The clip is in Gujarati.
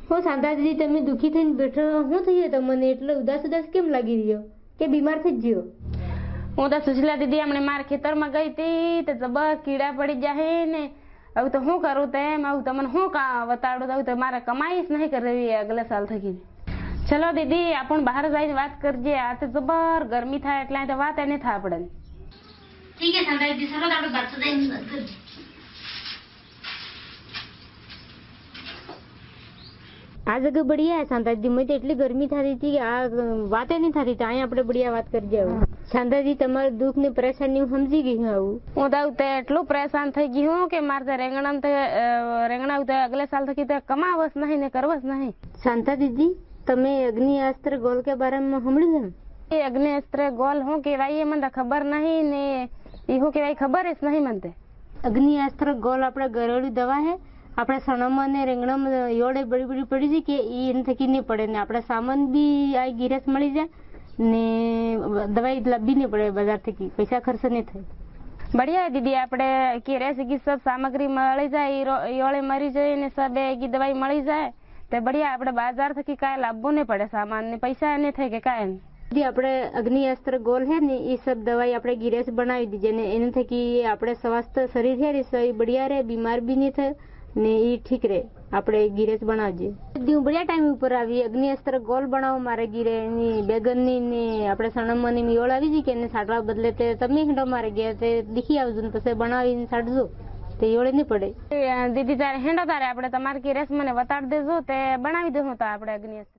હું શાંતા દીદી તમે દુખી થઈને બેઠો શું થઈ તમને એટલે ઉદાસ ઉદાસ કેમ લાગી રહ્યો કે બીમાર થઈ ગયો? હું તો સુશીલા દીદી હમણે મારા ખેતરમાં ગઈ હતી તો જબર કીડા પડી જાય ને હવે તો શું કરું તેમ હવે તમને શું બતાડું હવે તો મારે કમાઈ જ નહીં કરવી આગલા સાલ થઈ ગઈ. ચલો દીદી આપણ બહાર જઈને વાત કરજે. આ તો જબર ગરમી થાય એટલે તો વાત એને થાય આપણે. ઠીક છે શાંતા દીદી ચલો આપણે બહાર જઈને વાત કરજે. આ જગ્યા બઢિયા શાંતાજી મેં તો એટલી ગરમી થતી હતી કે આ વાત નહીં થતી હતી. અહીંયા આપણે બઢિયા વાત કરજે. શાંતાજી તમારું દુઃખ ને પરેશાની હું સમજી ગઈ હું. આવું હું તો તે એટલું પરેશાન થઈ ગઈ હું કે મારે તો રેંગણા તો અગલે સાલ થકી તો કમાવસ નહીં ને કરવસ નહીં. શાંતા દીદી તમે અગ્નિ અસ્ત્ર ગોલ કે બારામાં સાંભળ્યું છે? એ અગ્નિ અસ્ત્ર ગોલ શું કહેવાય એ મને ખબર નહીં ને એ શું કહેવાય ખબર જ નહીં મને. અગ્નિ અસ્ત્ર ગોલ આપણે ઘરેલું દવા હે. આપણે સણમાં ને રેંગણામાં યોડે બડી બડી પડી જાય કે એને થકી નહીં પડે ને આપણે સામાન બી આ ગિરેસ મળી જાય ને દવાઈ લાવવી નહીં પડે બજાર થકી પૈસા ખર્ચ નહીં થાય. બઢિયા દીદી આપણે ગિરેસ કી સબ સામગ્રી મળી જાય યોળે મરી જાય ને સબ કી દવાઈ મળી જાય તો બઢિયા આપણે બજાર થકી કાંઈ લાવવું નહીં પડે સામાન ને પૈસા નહીં થાય કે કાંઈ. આપણે અગ્નિ અસ્ત્ર ગોલ હે ને એ સબ દવાઈ આપણે ગિરેસ બનાવી દીજે ને એને થકી આપણે સ્વાસ્થ્ય શરીર હે ને બઢિયા રહે બીમાર બી નહીં થાય ને એ ઠીક રહે. આપણે ગિરેસ બનાવજે. બઢિયા ટાઈમ ઉપર આવી અગ્નિ અસ્ત્ર ગોલ બનાવો મારે ગીરે ની બેગનની ને આપણે સણમની મિયોળ આવી જઈ કે એને સાટવા બદલે તે તમે હેંડો મારે ગયા તે દીખી આવજો ને પછી બનાવીને સાટજો તે યોળે નહીં પડે. દીદી તારે હેંડો તારે આપણે તમારે ગિરેસ મને બતાડી દેજો તે બનાવી દઉં તો આપણે અગ્નિ